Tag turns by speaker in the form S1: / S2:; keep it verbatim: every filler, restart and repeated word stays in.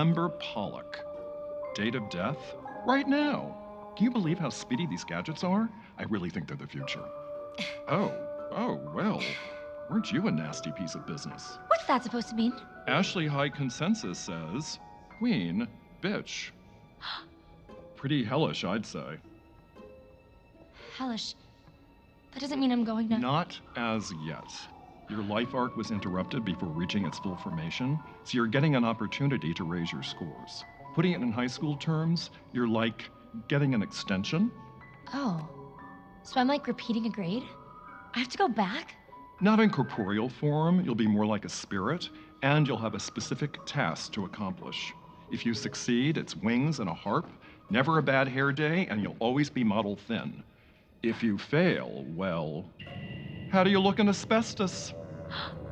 S1: Amber Pollock. Date of death? Right now. Can you believe how speedy these gadgets are? I really think they're the future. Oh, oh, well. Weren't you a nasty piece of business?
S2: What's that supposed to mean?
S1: Ashley High Consensus says, Queen, bitch. Pretty hellish, I'd say.
S2: Hellish. That doesn't mean I'm going to...
S1: Not as yet. Your life arc was interrupted before reaching its full formation, so you're getting an opportunity to raise your scores. Putting it in high school terms, you're like getting an extension.
S2: Oh. So I'm like repeating a grade? I have to go back?
S1: Not in corporeal form, you'll be more like a spirit, and you'll have a specific task to accomplish. If you succeed, it's wings and a harp, never a bad hair day, and you'll always be model thin. If you fail, well, how do you look in asbestos?